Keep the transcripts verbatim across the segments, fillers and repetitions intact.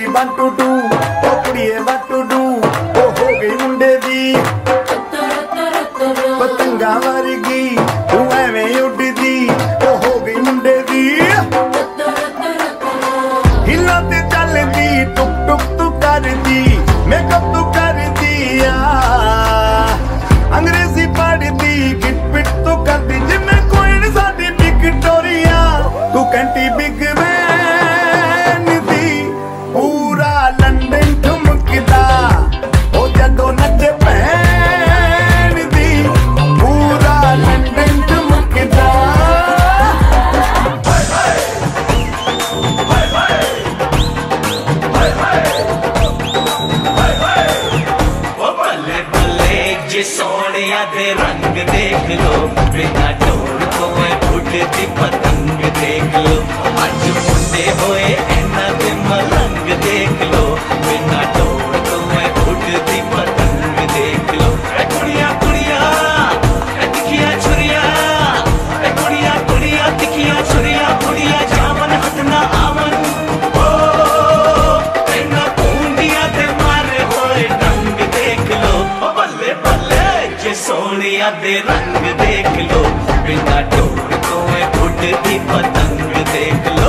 baby one two two ओ कुड़िए one two two ओ हो गई मुंडे दी पतंगा वर्गी तू एवें उड़दी ओ हो गई मुंडे दी हिला ते चलदी टुक टुक तू करदी मेकअप तू कर दिया अंग्रेजी पढ़दी किट पिट तू करदी जिम्मे कोई नहीं साडी विक्टोरिया तू कहती बिग वैन दी पूरा लंदन ठुमकदा ओ जदों नचे भैन दी पूरा लंदन ठुमकदा सोनिया दे रंग देख लो बिना डोर तो उड़ती पतंग देख लो अज मुंडे होए इन्ना दे मलंग देख लो बिना डोर तो उड़ती पतंग देख लो कुड़िया कुड़िया तिखिया छुरिया कुड़िया कुड़िया तिखिया छुरिया कुड़िया जावन हटना आवन ओ इन्ना पूंडिया दे मारे होए रंग देख लो बल्ले बल्ले सोनिया दे रंग देख लो बिना डोर तो उड़ती पतंग देख लो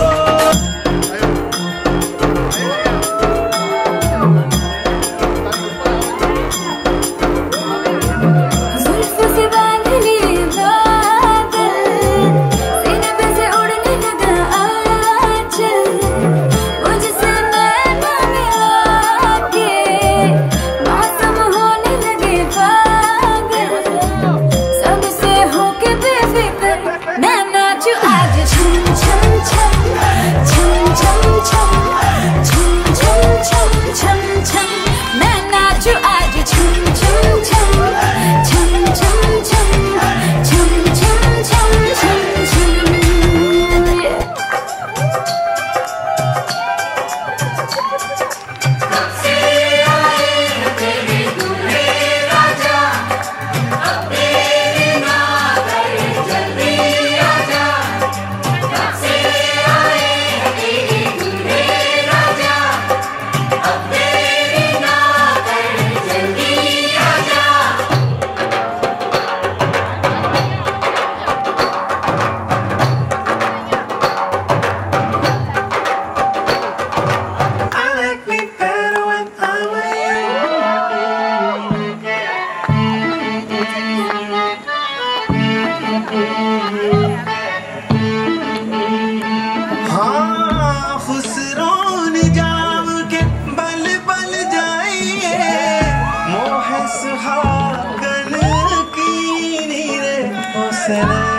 सुहागन की नीरे ओ सनम